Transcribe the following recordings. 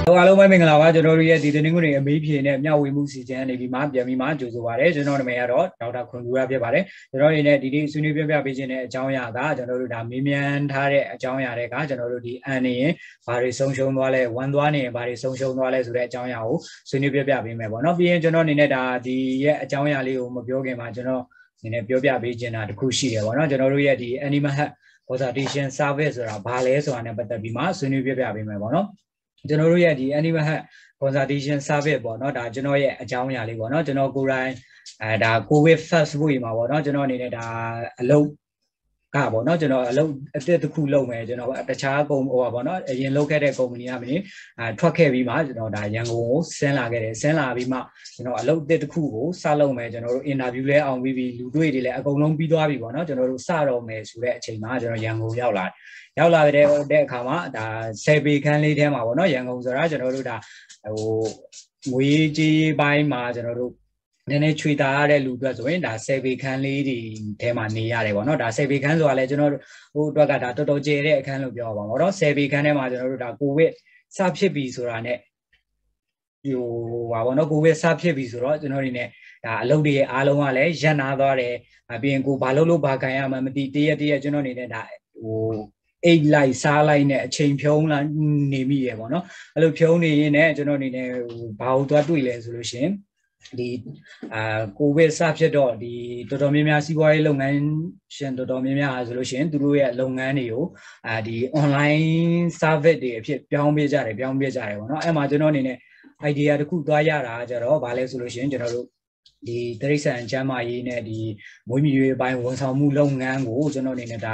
အားလုံးပဲမင်္ဂလာပါကျွန်တော်တို့ရဲ့ဒီတင်းငွေအမေးဖြေနဲ့မျှဝေမှုစီစဉ်နေပြီးမှပြန်ပြီးမှကြိုဆိုပါရစေကျွန်တော်နာမည်ကတော့ဒေါက်တာခွန်သူရဖြစ်ပါတယ်ကျွန်တော်အနေနဲ့ဒီဆွေးနွေးပြပြပေးခြင်းတဲ့အကြောင်းအရာကကျွန်တော်တို့ဒါမေးမြန်းထားတဲ့အကြောင်းအရာတွေကကျွန်တော်တို့ဒီအန်နေရင်ဘာတွေဆုံးရှုံးသွားလဲဝမ်းသွားနေရင်ဘာတွေဆုံးရှုံးသွားလဲဆိုတဲ့အကြောင်းအရာကိုဆွေးနွေးပြပြပေးမယ်ပေါ့နော်ပြီးရင်ကျွန်တော်အနေနဲ့ဒါဒီရဲ့အကြောင်းအရာလေးကိုမပြောခင်မှာကျွန်တော်အနေနဲ့ပြောပြပေးခြင်းတာတခုရှိတယ်ပေါ့နော်ကျွန်တော်တို့ရဲ့ဒီ Animal Health Consultation Service ဆိုတာဘာလဲဆိုတာနဲ့ပတ်သက်ပြီးမှဆွေးနွေးပြပြပေးမယ်ပေါ့နော်ကျွန်တော်တို့ရဲ့ဒီ Animal Health Consultation Service ပေါ့နော်ဒါကျွန်တော်ရဲ့အကြောင်းအရာလေးပေါ့နော်ကျွန်တော်ကိုယ်တိုင်ဒါ COVID first wave မှာပေါ့နော်ကျွန်တော်အနေနဲ့ဒါအလုပ်ကပေါ့နော်ကျွန်တော်အလုပ်အသစ်တစ်ခုလုပ်မယ်ကျွန်တော်တခြားကုမ္ပဏီဟိုပါပေါ့နော်အရင်လုပ်ခဲ့တဲ့ကုမ္ပဏီကနေထွက်ခဲ့ပြီးမှကျွန်တော်ဒါရန်ကုန်ကိုဆင်းလာခဲ့တယ်ဆင်းလာပြီးမှကျွန်တော်အလုပ်အသစ်တစ်ခုကိုစလုပ်မယ်ကျွန်တော်တို့ interview လဲအောင်ပြီးပြီလူတွေ့တွေလည်းအကုန်လုံးပြီးသွားပြီပေါ့နော်ကျွန်တော်တို့စတော့မယ်ဆိုတဲ့အချိန်မှာကျွန်တော်ရန်ကုန်ရောက်လာတဲ့အခါမှာဒါ10ပေခန်းလေးထဲမှာပေါ့နော်ရန်ကုန်ဆိုတာကျွန်တော်တို့ဒါဟိုငွေကြီးပိုင်းမှာကျွန်တော်တို့နည်းနည်းချွေတာရတဲ့လူအတွက်ဆိုရင်ဒါ10ပေခန်းလေးတွေထဲမှာနေရတယ်ပေါ့နော်ဒါ10ပေခန်းဆိုတာလည်းကျွန်တော်တို့ဟိုအတွက်ကဒါတော်တော်ကျယ်တဲ့အခန်းလို့ပြောပါမှာပေါ့နော်10ပေခန်းထဲမှာကျွန်တော်တို့ဒါကိုဗစ်စဖြစ်ပြီဆိုတာ ਨੇ ဟိုပါပေါ့နော်ကိုဗစ်စဖြစ်ပြီဆိုတော့ကျွန်တော်နေနဲ့ဒါအလုပ်တွေအားလုံးကလည်းရပ်နာသွားတယ်ပြီးရင်ကိုဘာလုပ်ဘာခံရမှမသိတရက်ကျွန်တော်နေနဲ့ဒါဟိုအိတ်လိုက်စားလိုက်နဲ့အချိန်ဖြုံးလာနေမိရပေါ့နော်အဲ့လိုဖြုံးနေရင်လည်းကျွန်တော်အနေနဲ့ဟိုဘာလို့သွားတွေ့လဲဆိုလို့ရှိရင်ဒီကိုဗစ်စဖြစ်တော့ဒီတော်တော်များများစီးပွားရေးလုပ်ငန်းရှင်တော်တော်များများဆိုလို့ရှိရင်သူတို့ရဲ့လုပ်ငန်းတွေကိုဒီ online service တွေအဖြစ်ပြောင်းပြကြတယ်ပေါ့နော်အဲ့မှာကျွန်တော်အနေနဲ့ idea တစ်ခုသွားရတာကြတော့ဗာလဲဆိုလို့ရှိရင်ကျွန်တော်တို့ဒီတရိษံကျမ်းမာရေးနဲ့ဒီမွေးမြူရေးအပိုင်းဝန်ဆောင်မှုလုပ်ငန်းကိုကျွန်တော်အနေနဲ့ဒါ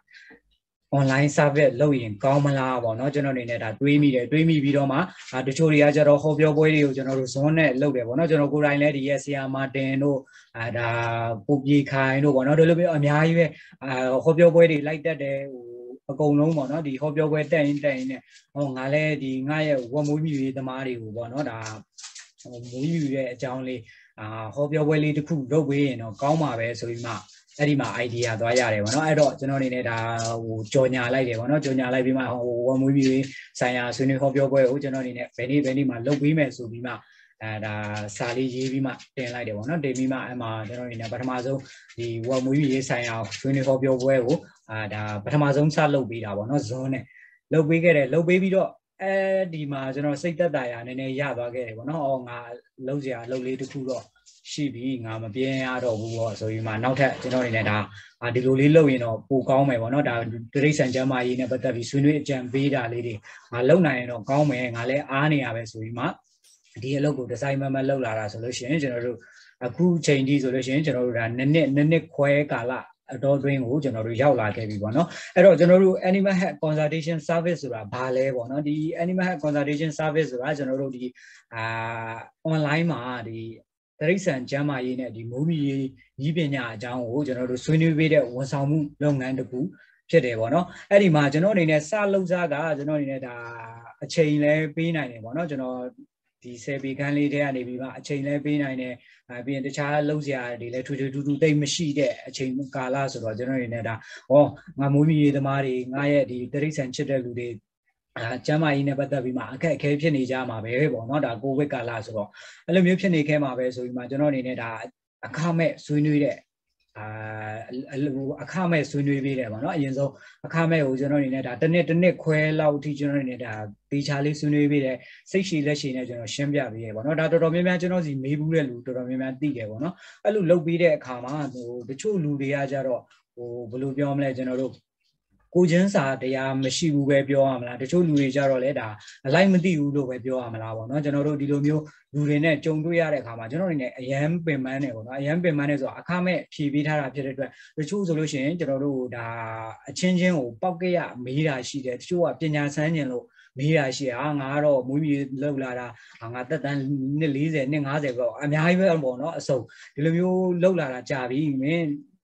online service လုပ်ရင်ကောင်းမလားပေါ့နော်ကျွန်တော်အနေနဲ့ဒါတွေးမိပြီးတော့မှတချို့တွေကကျတော့ဟောပြောပွဲတွေကိုကျွန်တော်တို့ဇွန်းနဲ့လုပ်တယ်ပေါ့နော်ကျွန်တော်ကိုယ်တိုင်လည်းဒီရဲ့ဆရာမာတင်တို့ဒါပုတ်ပြေခိုင်တို့ပေါ့နော်ဒီလိုမျိုးအများကြီးပဲဟောပြောပွဲတွေလိုက်တက်တယ်ဟိုအကုန်လုံးပေါ့နော်ဒီဟောပြောပွဲတက်ရင်နဲ့ဟောငါလည်းဒီငါရဲ့ဝက်မွေးမြူရေးသမားတွေကိုပေါ့နော်ဒါမွေးမြူရဲ့အကြောင်းလေးဟောပြောပွဲလေးတစ်ခုလုပ်ပေးရင်တော့ကောင်းပါပဲဆိုပြီးမှအဲ့ဒီမှာ idea သွားရတယ်ပေါ့နော်အဲ့တော့ကျွန်တော်အနေနဲ့ဒါဟိုကြော်ညာလိုက်တယ်ပေါ့နော်ကြော်ညာလိုက်ပြီးမှဟိုဝမွေးပြီးဆိုင်ရာဆွေးနွေးဟောပြောပွဲကိုကျွန်တော်အနေနဲ့ဘယ်နေ့မှလုပ်ပြီးမယ်ဆိုပြီးမှဒါစာလေးရေးပြီးမှတင်လိုက်တယ်ပေါ့နော်တင်ပြီးမှအဲ့မှာကျွန်တော်အနေနဲ့ပထမဆုံးဒီဝမွေးပြီးဆိုင်ရာဆွေးနွေးဟောပြောပွဲကိုဒါပထမဆုံးစလုပ်ပေးတာပေါ့နော်ဇွန်းနဲ့လုပ်ပေးခဲ့တယ်လုပ်ပေးပြီးတော့ဒီမှာကျွန်တော်စိတ်သက်သာရာနည်းနည်းရသွားခဲ့တယ်ပေါ့နော်ငါလုံးစရာလုပ်လေးတစ်ခုတော့ရှိပြီငါမပြင်းရတော့ဘူးပေါ့ဆိုပြီးမှနောက်ထပ်ကျွန်တော်အနေနဲ့ဒါဒီလိုလေးလုပ်ရင်တော့ပိုကောင်းမယ်ပေါ့နော်ဒါတရိษံကျမ်းမာရေးနဲ့ပတ်သက်ပြီးဆွေးနွေးအကြံပေးတာလေးတွေငါလုပ်နိုင်ရင်တော့ကောင်းမယ်ငါလည်းအားနေရပဲဆိုပြီးမှဒီအလုပ်ကိုဒီဇိုင်းမလုပ်လာတာဆိုလို့ရှိရင်ကျွန်တော်တို့အခုချိန်ကြီးဆိုလို့ရှိရင်ကျွန်တော်တို့ဒါနှစ်ခွဲကာလအတော်တွင်းကိုကျွန်တော်တို့ရောက်လာခဲ့ပြီပေါ့နော်အဲ့တော့ကျွန်တော်တို့ Animal Health Consultation Service ဆိုတာဘာလဲပေါ့နော်ဒီ Animal Health Consultation Service ဆိုတာကျွန်တော်တို့ဒီonline မှာဒီတရိษံကျမ်းမာရေးနဲ့ဒီမွေးမြူရေးဤပညာအကြောင်းကိုကျွန်တော်တို့ဆွေးနွေးပေးတဲ့ဝန်ဆောင်မှုလုပ်ငန်းတစ်ခုဖြစ်တယ်ပေါ့နော်အဲ့ဒီမှာကျွန်တော်အနေနဲ့စလုပ်စားကကျွန်တော်အနေနဲ့ဒါအချိန်လဲပေးနိုင်တယ်ပေါ့နော်ကျွန်တော်ဒီ10ပေခန်းလေးထဲကနေပြီးမှအချိန်လဲပေးနိုင်တယ်ပြီးရင်တခြားလုံးစရာတွေလည်းထူးတိတ်မရှိတဲ့အချိန်ကာလဆိုတော့ကျွန်တော်အနေနဲ့ဒါငါမွေးမြူရေးသမားတွေငါရဲ့ဒီတရိษံချစ်တဲ့လူတွေကျမ်းမာရေးနဲ့ပတ်သက်ပြီးမှအခက်အခဲဖြစ်နေကြမှာပဲပေါ့နော်ဒါကိုဗစ်ကာလဆိုတော့အဲ့လိုမျိုးဖြစ်နေခဲ့မှာပဲဆိုပြီးမှကျွန်တော်အနေနဲ့ဒါအခမဲ့ဆွေးနွေးတဲ့အခမဲ့ဆွေးနွေးပေးတယ်ပေါ့နော်အရင်ဆုံးအခမဲ့ကိုကျွန်တော်အနေနဲ့ဒါတစ်နှစ်ခွဲလောက်အထိကျွန်တော်အနေနဲ့ဒါတေချာလေးဆွေးနွေးပေးတယ်စိတ်ရှည်လက်ရှည်နဲ့ကျွန်တော်ရှင်းပြပေးတယ်ပေါ့နော်ဒါတော်တော်များများကျွန်တော်စီမေးဘူးတဲ့လူတော်တော်များများသိတယ်ပေါ့နော်အဲ့လိုလုပ်ပေးတဲ့အခါမှာဟိုတချို့လူတွေကကြတော့ဟိုဘယ်လိုပြောမလဲကျွန်တော်တို့ကိုချင်းစာတရားမရှိဘူးပဲပြောရမလားတချို့လူတွေကြတော့လေဒါအလိုက်မသိဘူးလို့ပဲပြောရမလားပေါ့နော်ကျွန်တော်တို့ဒီလိုမျိုးလူတွေနဲ့ကြုံတွေ့ရတဲ့အခါမှာကျွန်တော်တို့နေအရန်ပင်ပန်းနေပေါ့နော်အရန်ပင်ပန်းနေဆိုတော့အခမဲ့ဖြည့်ပေးထားတာဖြစ်တဲ့အတွက်တချို့ဆိုလို့ရှိရင်ကျွန်တော်တို့ဒါအချင်းချင်းကိုပောက်ကရမေးတာရှိတယ်တချို့ကပညာဆန်းကျင်လို့မေးတာရှိငါကတော့မွေးမြူလောက်လာတာငါသက်တမ်းနှစ်40နှစ်50ပေါ့အများကြီးပဲပေါ့နော်အစုံဒီလိုမျိုးလောက်လာတာကြာပြီမင်း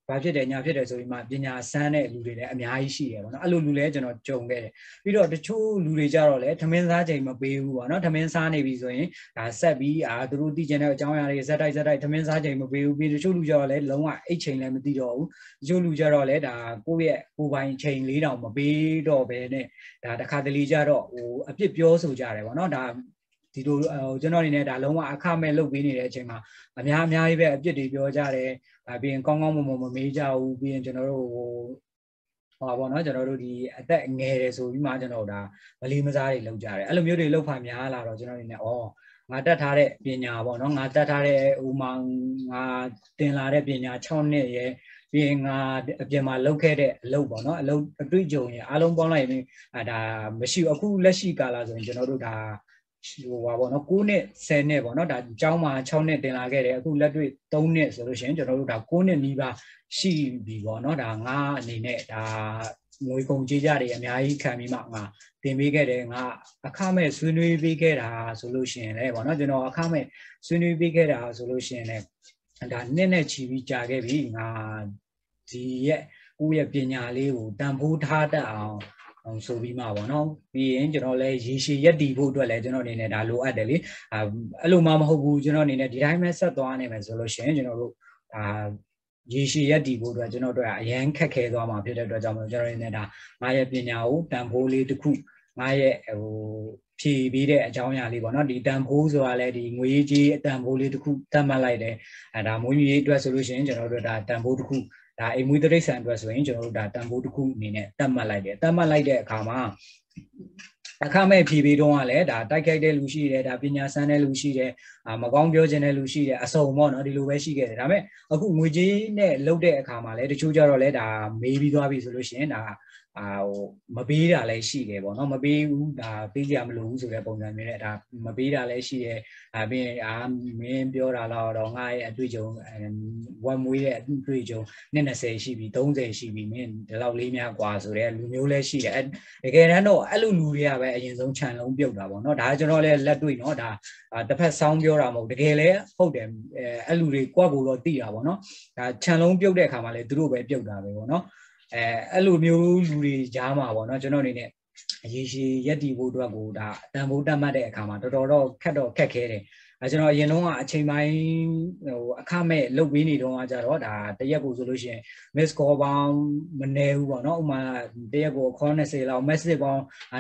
ဘာဖြစ်တယ်ညာဖြစ်တယ်ဆိုပြီးမှပညာစမ်းတဲ့လူတွေလည်းအများကြီးရှိတယ်ပေါ့နော်အဲ့လိုလူလည်းကျွန်တော်ကြုံခဲ့တယ်ပြီးတော့တချို့လူတွေကြတော့လည်းထမင်းစားချိန်မပေးဘူးပေါ့နော်ထမင်းစားနေပြီဆိုရင်ဒါဆက်ပြီးသူတို့သိကျင်တဲ့အကြောင်းအရာတွေဇက်တိုက်ထမင်းစားချိန်မပေးဘူးပြီးတချို့လူကြတော့လည်းလုံးဝအိတ်ချိန်လည်းမသိတော့ဘူးတချို့လူကြတော့လည်းဒါကိုယ့်ရဲ့ကိုယ်ပိုင်ချိန်လေးတောင်မပေးတော့ဘဲနဲ့ဒါတခါတလေကြတော့ဟိုအပြစ်ပြောဆိုကြတယ်ပေါ့နော်ဒါဒီလိုကျွန်တော်အနေနဲ့ဒါလုံးဝအခမဲ့လုပ်ပေးနေတဲ့အချိန်မှာအများကြီးပဲအပြစ်တွေပြောကြတယ်ပြီးရင်ကောင်းမမေးကြဘူးပြီးရင်ကျွန်တော်တို့ဟိုပါနော်ကျွန်တော်တို့ဒီအသက်ငယ်တယ်ဆိုပြီးမှကျွန်တော်ဒါမလီမစားတွေလုပ်ကြတယ်အဲ့လိုမျိုးတွေလုပ်ဖာများလာတော့ကျွန်တော်အနေနဲ့ငါတက်ထားတဲ့ပညာပေါ့နော်ငါတက်ထားတဲ့ဥမာငါတင်လာတဲ့ပညာ6နှစ်ရဲ့ပြီးရင်ငါအပြင်မှာလုပ်ခဲ့တဲ့အလုပ်ပေါ့နော်အလုပ်အတွေ့အကြုံရဲ့အားလုံးပေါင်းလိုက်ရင်ဒါမရှိဘူးအခုလက်ရှိကာလဆိုရင်ကျွန်တော်တို့ဒါဟိုပါပေါ့နော်9နှစ်10နှစ်ပေါ့နော်ဒါအကြောင်းမှာ6နှစ်တင်လာခဲ့တယ်အခုလက်တွေ့3နှစ်ဆိုလို့ရှိရင်ကျွန်တော်တို့ဒါ9နှစ်နီးပါးရှိပြီပေါ့နော်ဒါငါအနေနဲ့ဒါငွေကုန်ကြေးကြတွေအများကြီးခံပြီးမှငါတင်ပေးခဲ့တယ်ငါအခမဲ့ဆွေးနွေးပေးခဲ့တာဆိုလို့ရှိရင်လည်းပေါ့နော်ကျွန်တော်အခမဲ့ဆွေးနွေးပေးခဲ့တာဆိုလို့ရှိရင်လည်းဒါနှစ်နဲ့ချီပြီးကြာခဲ့ပြီငါဒီရဲ့ကိုယ့်ရဲ့ပညာလေးကိုတန်ဖိုးထားတတ်အောင်ဆိုပြီးမှပေါ့နော်ပြီးရင်ကျွန်တော်လည်းရေရှည်ရက်တည်ဖို့အတွက်လည်းကျွန်တော်အနေနဲ့ဒါလိုအပ်တယ်လေအဲ့လိုမှမဟုတ်ဘူးကျွန်တော်အနေနဲ့ဒီတိုင်းပဲဆက်သွားနေမယ်ဆိုလို့ရှိရင်ကျွန်တော်တို့ဒါရေရှည်ရက်တည်ဖို့အတွက်ကျွန်တော်တို့ကအရန်ခက်ခဲသွားမှာဖြစ်တဲ့အတွက်ကြောင့်ကျွန်တော်အနေနဲ့ဒါငါရဲ့ပညာကိုတန်ဖိုးလေးတစ်ခုငါရဲ့ဟိုဖြည့်ပြီးတဲ့အကြောင်းအရာလေးပေါ့နော်ဒီတန်ဖိုးဆိုတာလည်းဒီငွေကြီးအတန်ဖိုးလေးတစ်ခုတတ်မှတ်လိုက်တယ်ဒါမွေးမြူရေးအတွက်ဆိုလို့ရှိရင်ကျွန်တော်တို့ဒါတန်ဖိုးတစ်ခုဒါအိမ်မွေးတိရစ္ဆာန်အတွက်ဆိုရင်ကျွန်တော်တို့ဒါတန်ဖိုးတစ်ခုအနေနဲ့တတ်မှတ်လိုက်တယ်တတ်မှတ်လိုက်တဲ့အခါမှာအခမဲ့ဖြည့်ပြီးတော့ကလည်းဒါတိုက်ခိုက်တဲ့လူရှိတယ်ဒါပညာစမ်းတဲ့လူရှိတယ်မကောင်းပြောခြင်းတဲ့လူရှိတယ်အစုံပေါ့နော်ဒီလိုပဲရှိခဲ့တယ်ဒါပေမဲ့အခုငွေကြေးနဲ့လုပ်တဲ့အခါမှာလည်းတချို့ကြတော့လည်းဒါမေးပြီးသွားပြီဆိုလို့ရှိရင်ဒါဟိုမပေးတာလည်းရှိတယ်ပေါ့နော်မပေးဘူးဒါပေးကြမလို့ဘူးဆိုတဲ့ပုံစံမျိုးနဲ့ဒါမပေးတာလည်းရှိတယ်ပြီးရင်မင်းပြောတာတော့ငါရဲ့အတွေ့အကြုံဝမ်မွေးတဲ့အတွေ့အကြုံ20ရှိပြီ30ရှိပြီမင်းဒီလောက်လေးများกว่าဆိုတဲ့လူမျိုးလည်းရှိတယ်တကယ်တမ်းတော့အဲ့လိုလူတွေကပဲအရင်ဆုံးခြံလုံးပြုတ်တာပေါ့နော်ဒါကျွန်တော်လည်းလက်တွေ့နော်ဒါတစ်ဖက်ဆောင်းပြောတာမဟုတ်တကယ်လည်းဟုတ်တယ်အဲ့လူတွေကိုယ့်ကိုယ်တော့သိတာပေါ့နော်ဒါခြံလုံးပြုတ်တဲ့အခါမှာလည်းသူတို့ပဲပြုတ်တာပဲပေါ့နော်အဲ့လိုမျိုးလူတွေကြားမှာပေါ့နော်ကျွန်တော်အနေနဲ့အရေးရှိရက်တီဖို့အတွက်ကိုဒါတန်ဖိုးတတ်မှတ်တဲ့အခါမှာတော်တော်ခက်ခဲတယ်ကျွန်တော်အရင်တော့အချိန်ပိုင်းဟိုအခမဲ့လုပ်ပေးနေတော့ကြတော့ဒါတရက်ကိုဆိုလို့ရှိရင် miss call ပေါင်းမနေဘူးပေါ့နော်ဥမာတရက်ကိုခေါ်20လောက် message ပေါင်း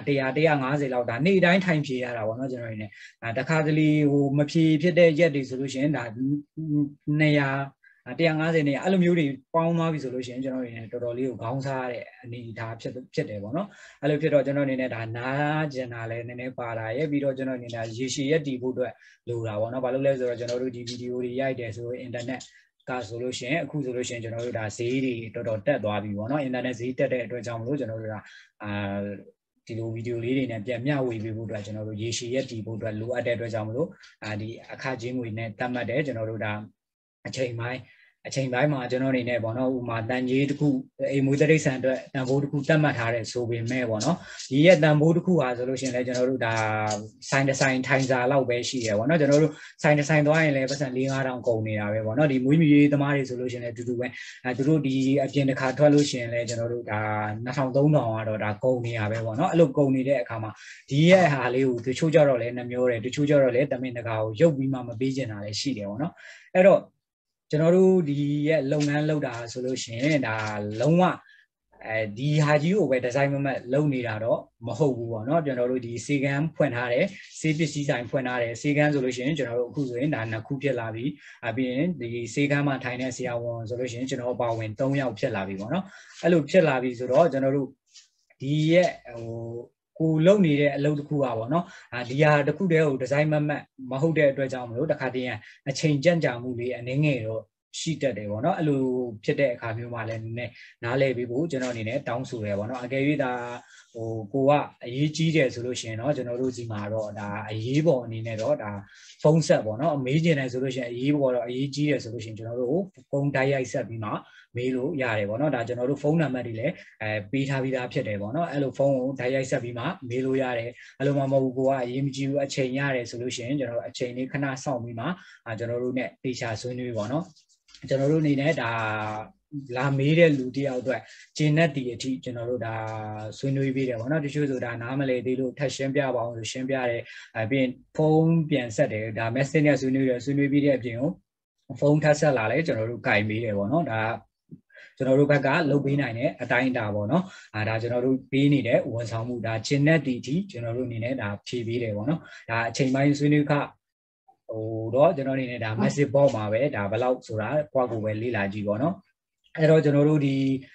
150လောက်ဒါနေ့တိုင်းထိုင်ဖြေရတာပေါ့နော်ကျွန်တော်နေတခါတလေဟိုမဖြေဖြစ်တဲ့ရက်တွေဆိုလို့ရှိရင်ဒါ200 150နေအဲ့လိုမျိုးတွေပေါင်းသွားပြီဆိုလို့ရှိရင်ကျွန်တော်အနေနဲ့တော်တော်လေးကိုခေါင်းစားတဲ့အနေအထားဖြစ်တယ်ပေါ့နော်အဲ့လိုဖြစ်တော့ကျွန်တော်အနေနဲ့ဒါနားကျင်တာလည်းနည်းနည်းပါတာရဲ့ပြီးတော့ကျွန်တော်အနေနဲ့ရေရှည်ရက်တည်ဖို့အတွက်လိုတာပေါ့နော်ဘာလို့လဲဆိုတော့ကျွန်တော်တို့ဒီဗီဒီယိုတွေရိုက်တယ်ဆိုရင်အင်တာနက်ကဆိုလို့ရှိရင်အခုဆိုလို့ရှိရင်ကျွန်တော်တို့ဒါဈေးတွေတော်တော်တက်သွားပြီပေါ့နော်အင်တာနက်ဈေးတက်တဲ့အတွက်ကြောင့်မလို့ကျွန်တော်တို့ကဒီလိုဗီဒီယိုလေးတွေနဲ့ပြန်မျှဝေပေးဖို့အတွက်ကျွန်တော်တို့ရေရှည်ရက်တည်ဖို့အတွက်လိုအပ်တဲ့အတွက်ကြောင့်မလို့ဒီအခချင်းငွေနဲ့တတ်မှတ်တယ်ကျွန်တော်တို့ဒါအချိန်ပိုင်းမှာကျွန်တော်အနေနဲ့ပေါ့နော်ဥမာတန်ကြီးတစ်ခုအိမ်မွေးတိရစ္ဆာန်အတွက်တန်ဖိုးတစ်ခုတတ်မှတ်ထားတဲ့ဆိုပေမဲ့ပေါ့နော်ဒီရဲ့တန်ဖိုးတစ်ခုဟာဆိုလို့ရှိရင်လည်းကျွန်တော်တို့ဒါဆိုင်တစ်ဆိုင်ထိုင်စာလောက်ပဲရှိတယ်ပေါ့နော်ကျွန်တော်တို့ဆိုင်တစ်ဆိုင်သွားရင်လည်းပတ်စံ4-5တောင်ကုန်နေတာပဲပေါ့နော်ဒီမွေးမြူရေးသမားတွေဆိုလို့ရှိရင်လည်းအတူတူပဲသူတို့ဒီအပြင်တစ်ခါထွက်လို့ရှိရင်လည်းကျွန်တော်တို့ဒါ2000-3000ကတော့ဒါကုန်နေတာပဲပေါ့နော်အဲ့လိုကုန်နေတဲ့အခါမှာဒီရဲ့ဟာလေးကိုတချို့ကြတော့လည်းနှမျောတယ်တချို့ကြတော့လည်းတမင်တကာကိုရုပ်ပြီးမှမပေးချင်တာလည်းရှိတယ်ပေါ့နော်အဲ့တော့ကျွန်တော်တို့ဒီရဲ့လုပ်ငန်းလုပ်တာဆိုလို့ရှိရင်ဒါလုံးဝဒီဟာကြီးကိုပဲဒီဇိုင်းမမတ်လုပ်နေတာတော့မဟုတ်ဘူးပေါ့နော်ကျွန်တော်တို့ဒီစေကန်းဖွင့်ထားတယ်စေးပစ္စည်းဆိုင်ဖွင့်ထားတယ်စေကန်းဆိုလို့ရှိရင်ကျွန်တော်တို့အခုဆိုရင်ဒါ2ခုဖြစ်လာပြီပြီးရင်ဒီစေကန်းမှာထိုင်တဲ့ဆရာဝန်ဆိုလို့ရှိရင်ကျွန်တော်ပါဝင်3ယောက်ဖြစ်လာပြီပေါ့နော်အဲ့လိုဖြစ်လာပြီဆိုတော့ကျွန်တော်တို့ဒီရဲ့ကိုလုံနေတဲ့အလုပ်တစ်ခုอ่ะပေါ့နော်ဒီဟာတစ်ခုတည်းကိုဒီဇိုင်းမမတ်မဟုတ်တဲ့အတွက်ကြောင့်မလို့တခါတည်းအချိန်ကြန့်ကြာမှုလေးအနေငယ်တော့ရှိတတ်တယ်ပေါ့နော်အဲ့လိုဖြစ်တဲ့အခါမျိုးမှာလည်းနည်းနည်းနားလည်ပြီးဖို့ကျွန်တော်အနေနဲ့တောင်းဆိုတယ်ပေါ့နော်အကယ်၍ဒါကိုကအရေးကြီးတယ်ဆိုလို့ရှိရင်တော့ကျွန်တော်တို့စီမှာတော့ဒါအရေးပေါ်အနေနဲ့တော့ဒါဖုန်းဆက်ပေါ့နော်မေးချင်တယ်ဆိုလို့ရှိရင်အရေးပေါ်တော့အရေးကြီးတယ်ဆိုလို့ရှိရင်ကျွန်တော်တို့ဖုန်းတိုက်ရိုက်ဆက်ပြီးမှမေးလို့ရတယ်ပေါ့နော်ဒါကျွန်တော်တို့ဖုန်းနံပါတ်တွေလည်းပေးထားပြီးသားဖြစ်တယ်ပေါ့နော်အဲ့လိုဖုန်းကိုတိုက်ရိုက်ဆက်ပြီးမှမေးလို့ရတယ်အဲ့လိုမှမဟုတ်ဘူးကိုကအရေးမကြီးဘူးအချိန်ရတယ်ဆိုလို့ရှိရင်ကျွန်တော်အချိန်လေးခဏစောင့်ပြီးမှကျွန်တော်တို့ ਨੇ တေချာဆွေးနွေးပေါ့နော်ကျွန်တော်တို့အနေနဲ့ဒါလာမေးတဲ့လူတယောက်အတွက်ကျင်းတဲ့ဒီအထိကျွန်တော်တို့ဒါဆွေးနွေးပြီးတယ်ပေါ့နော်တချို့ဆိုဒါနားမလည်သေးလို့ထပ်ရှင်းပြပါအောင်ဆိုရှင်းပြတယ်ပြီးရင်ဖုန်းပြန်ဆက်တယ်ဒါ message နဲ့ဆွေးနွေးပြီးတဲ့အပြင်ကိုဖုန်းထပ်ဆက်လာလဲကျွန်တော်တို့ကြိုင်ပေးတယ်ပေါ့နော်ဒါကျွန်တော်တို့ဘက်ကလုပ်ပေးနိုင်တဲ့အတိုင်းအတာပေါ့နော်ဒါကျွန်တော်တို့ပေးနေတဲ့ဝန်ဆောင်မှုဒါကျင်းတဲ့ဒီအထိကျွန်တော်တို့အနေနဲ့ဒါဖြည့်ပေးတယ်ပေါ့နော်ဒါအချိန်ပိုင်းဆွေးနွေးခတော့ကျွန်တော်အနေနဲ့ဒါ message box မှာပဲဒါဘယ်လောက်ဆိုတာကိုယ့်ကိုယ်ပဲလေ့လာကြည့်ပေါ့နော်အဲ့တော့ကျွန်တော်တို့ဒီ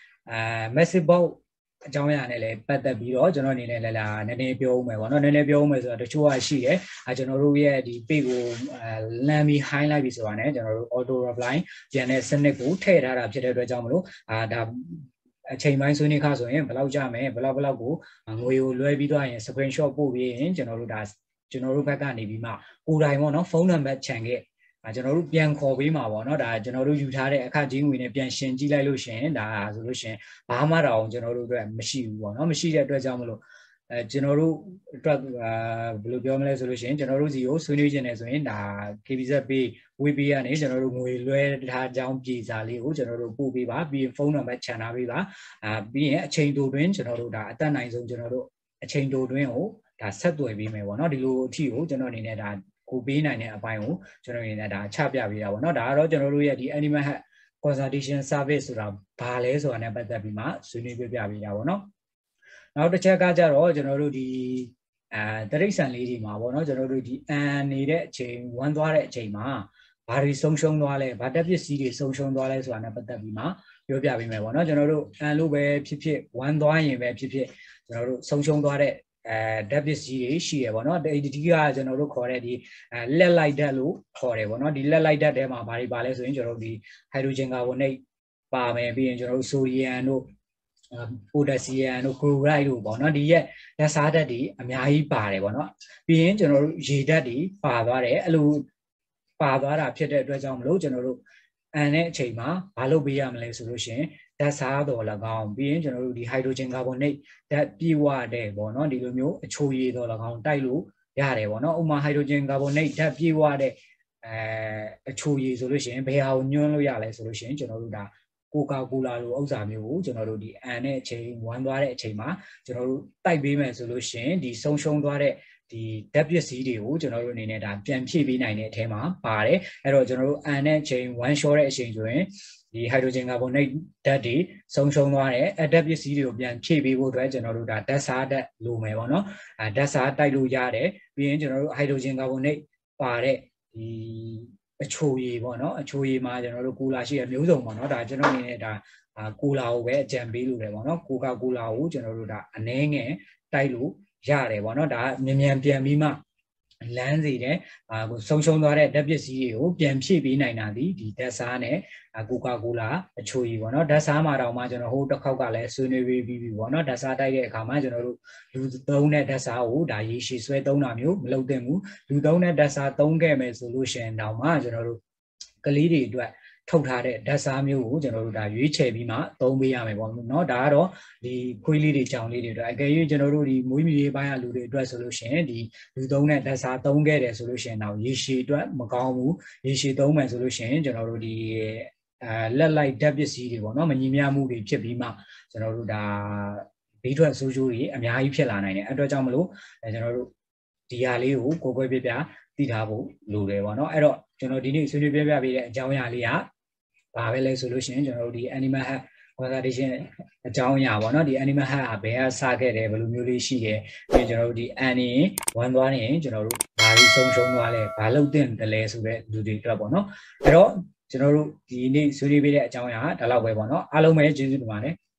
message box အကြောင်းအရာနဲ့လည်းပတ်သက်ပြီးတော့ကျွန်တော်အနေနဲ့လည်းနည်းနည်းပြောဦးမယ်ပေါ့နော်နည်းနည်းပြောဦးမယ်ဆိုတော့တချို့ကရှိတယ်ကျွန်တော်တို့ရဲ့ဒီ page ကိုလမ်းပြီး high လိုက်ပြီဆိုတာနဲ့ကျွန်တော်တို့ auto reply ပြန်တဲ့စနစ်ကိုထည့်ထားတာဖြစ်တဲ့အတွက်ကြောင့်မလို့ဒါအချိန်ပိုင်းဆွေးနွေးခါဆိုရင်ဘယ်လောက်ကြမယ်ဘယ်လောက်ကိုငွေကိုလွှဲပြီးတော့ရင် screenshot ပို့ပြီးရင်ကျွန်တော်တို့ဘက်ကနေပြီးမှကိုယ်တိုင်ပေါ့နော်ဖုန်းနံပါတ်ခြံခဲ့ကျွန်တော်တို့ပြန်ခေါ်ပေးမှာပေါ့နော်ဒါကျွန်တော်တို့ယူထားတဲ့အခကြီးငွေနဲ့ပြန်ရှင်းကြည့်လိုက်လို့ရှင်ဒါဆိုလို့ရှင်ဘာမှတော့ကျွန်တော်တို့အတွက်မရှိဘူးပေါ့နော်မရှိတဲ့အတွက်ကြောင့်မလို့ကျွန်တော်တို့အတွက်ဘယ်လိုပြောမလဲဆိုလို့ရှင်ကျွန်တော်တို့စီကိုဆွေးနွေးခြင်းနဲ့ဆိုရင်ဒါ KBZ ပေးဝေးပေးကနေကျွန်တော်တို့ငွေလွှဲထားကြောင်းပြည်စာလေးကိုကျွန်တော်တို့ပို့ပေးပါပြီးရင်ဖုန်းနံပါတ်ခြံထားပေးပါပြီးရင်အချိန်တိုတွင်ကျွန်တော်တို့ဒါအတက်နိုင်ဆုံးကျွန်တော်တို့အချိန်တိုတွင်ကိုဒါဆက်သွယ်ပေးမယ်ပေါ့နော်ဒီလိုအထီကိုကျွန်တော်အနေနဲ့ဒါကိုပေးနိုင်တဲ့အပိုင်းကိုကျွန်တော်အနေနဲ့ဒါချပြပေးတာပေါ့နော်ဒါကတော့ကျွန်တော်တို့ရဲ့ဒီ Animal Health Consultation Service ဆိုတာဘာလဲဆိုတာနဲ့ပတ်သက်ပြီးမှဆွေးနွေးပြပေးတာပေါ့နော်နောက်တစ်ချက်ကကြတော့ကျွန်တော်တို့ဒီတရိတ်ဆန်လေးတွေမှာပေါ့နော်ကျွန်တော်တို့ဒီအန်နေတဲ့အချိန်ဝမ်းသွားတဲ့အချိန်မှာဘာတွေဆုံးရှုံးသွားလဲဘာတက်ပစ္စည်းတွေဆုံးရှုံးသွားလဲဆိုတာနဲ့ပတ်သက်ပြီးမှပြောပြပေးမယ်ပေါ့နော်ကျွန်တော်တို့အန်လို့ပဲဖြစ်ဖြစ်ဝမ်းသွားရင်ပဲဖြစ်ဖြစ်ကျွန်တော်တို့ဆုံးရှုံးသွားတဲ့ဓာတ်ပစ္စည်းတွေရှိရပေါ့နော်ဒီကကျွန်တော်တို့ခေါ်တဲ့ဒီလက်လိုက်ဓာတ်လို့ခေါ်တယ်ပေါ့နော်ဒီလက်လိုက်ဓာတ်ထဲမှာဘာတွေပါလဲဆိုရင်ကျွန်တော်တို့ဒီဟိုက်ဒရိုဂျင်ကာဗွန်နိတ်ပါမယ်ပြီးရင်ကျွန်တော်တို့ဆိုဒီယမ်တို့ပိုတက်ဆီယမ်တို့ကလိုရိုက်တို့ပေါ့နော်ဒီရဲ့ဓာတ်စားဓာတ်တွေအများကြီးပါတယ်ပေါ့နော်ပြီးရင်ကျွန်တော်တို့ရေဓာတ်တွေပါသွားတယ်အဲ့လိုပါသွားတာဖြစ်တဲ့အတွက်ကြောင့်မလို့ကျွန်တော်တို့အန်တဲ့အချိန်မှာဘာလုပ်ပေးရမလဲဆိုလို့ရှိရင်ဓာတ်စားတော်၎င်းပြီးရင်ကျွန်တော်တို့ဒီဟိုက်ဒရိုဂျင်ကာဗွန်နိတ်ဓာတ်ပြည့်ဝတဲ့ပေါ့နော်ဒီလိုမျိုးအချိုရည်တော်၎င်းတိုက်လို့ရတယ်ပေါ့နော်ဥပမာဟိုက်ဒရိုဂျင်ကာဗွန်နိတ်ဓာတ်ပြည့်ဝတဲ့အချိုရည်ဆိုလို့ရှိရင်ဘယ်ဟာကိုညွှန်းလို့ရလဲဆိုလို့ရှိရင်ကျွန်တော်တို့ဒါကိုကာကိုလာလိုဥစ္စာမျိုးကိုကျွန်တော်တို့ဒီအန်တဲ့အချိန်ဝမ်းသွားတဲ့အချိန်မှာကျွန်တော်တို့တိုက်ပေးမယ်ဆိုလို့ရှိရင်ဒီဆုံးရှုံးသွားတဲ့ဒီဓာတ်ပစ္စည်းတွေကိုကျွန်တော်တို့အနေနဲ့ဒါပြန်ဖြည့်ပေးနိုင်တဲ့အထဲမှာပါတယ်အဲ့တော့ကျွန်တော်တို့အန်တဲ့အချိန်1 short တဲ့အချိန်ဆိုရင်ဒီဟိုက်ဒရိုဂျင်ကာဗွန်နိတ်ဓာတ်တွေဆုံးရှုံးသွားတယ်ဓာတ်ပစ္စည်းတွေကိုပြန်ဖြည့်ပေးဖို့အတွက်ကျွန်တော်တို့ဒါဓာတ်စားဓာတ်လိုမယ်ပေါ့နော်ဓာတ်စားတိုက်လို့ရတယ်ပြီးရင်ကျွန်တော်တို့ဟိုက်ဒရိုဂျင်ကာဗွန်နိတ်ပါတဲ့ဒီအချိုရည်ပေါ့နော်အချိုရည်မှာကျွန်တော်တို့ကိုလာရှိရမျိုးစုံပေါ့နော်ဒါကျွန်တော်အနေနဲ့ဒါကိုလာကိုပဲအကြံပေးလို့တယ်ပေါ့နော်ကိုကာကိုလာကိုကျွန်တော်တို့ဒါအနည်းငယ်တိုက်လို့ရတယ်ပေါ့နော်ဒါမြန်ပြန်ပြီးမှလမ်းစီတဲ့ဆုံးရှုံးသွားတဲ့ဓာတ်ပစ္စည်းတွေကိုပြန်ဖြည့်ပေးနိုင်တာဒီဓာတ်စားနဲ့ကိုကာကိုလာအချိုရည်ပေါ့နော်ဓာတ်စားမှာတော့မှကျွန်တော်ဟိုတစ်ခေါက်ကလည်းဆွေးနွေးပြီးပြီပေါ့နော်ဓာတ်စားတိုက်တဲ့အခါမှာကျွန်တော်တို့လူသုံးတဲ့ဓာတ်စားကိုဒါရေရှည်ဆွဲသုံးတာမျိုးမလုပ်သင့်ဘူးလူသုံးတဲ့ဓာတ်စားသုံးခဲ့မယ်ဆိုလို့ရှိရင်တော့မှကျွန်တော်တို့ကလေးတွေအတွက်ထုတ်ထားတဲ့ဓာတ်စားမျိုးကိုကျွန်တော်တို့ဒါရွေးချယ်ပြီးမှသုံးပေးရမယ်ပေါ့နော်ဒါကတော့ဒီခွေးလေးတွေကြောင်လေးတွေအတွက်အကယ်၍ကျွန်တော်တို့ဒီမွေးမြူရေးပိုင်းကလူတွေအတွက်ဆိုလို့ရှိရင်ဒီလူသုံးတဲ့ဓာတ်စားသုံးခဲ့တယ်ဆိုလို့ရှိရင်တော့ရေရှည်အတွက်မကောင်းဘူးရေရှည်သုံးမယ်ဆိုလို့ရှိရင်ကျွန်တော်တို့ဒီလက်လိုက်ဓာတ်ပစ္စည်းတွေပေါ့နော်မညီမျှမှုတွေဖြစ်ပြီးမှကျွန်တော်တို့ဒါဘေးထွက်ဆိုးကျိုးတွေအများကြီးဖြစ်လာနိုင်တယ်အဲ့အတွက်ကြောင့်မလို့ကျွန်တော်တို့ဒီဟာလေးကိုကိုယ်ကွယ်ပြပြသိထားဖို့လိုတယ်ပေါ့နော်အဲ့တော့ကျွန်တော်ဒီနေ့ဆွေးနွေးပြပြပေးတဲ့အကြောင်းအရာလေးကဘာပဲလဲဆိုလို့ရှိရင်ကျွန်တော်တို့ဒီ Animal Health Consultation အကြောင်းအရာပေါ့နော်ဒီ Animal Health ကဘယ်ကစခဲ့တယ်ဘယ်လိုမျိုးလေးရှိတယ်ပြီးကျွန်တော်တို့ဒီအန်နေဝမ်းသွားနေကျွန်တော်တို့ဘာလို့ဆုံးရှုံးသွားလဲဘာလို့တင်တယ်လဲဆိုတဲ့လူတွေအတွက်ပေါ့နော်အဲ့တော့ကျွန်တော်တို့ဒီနေ့ဆွေးနွေးပေးတဲ့အကြောင်းအရာဒါလောက်ပဲပေါ့နော်အားလုံးပဲကျေးဇူးတင်ပါတယ်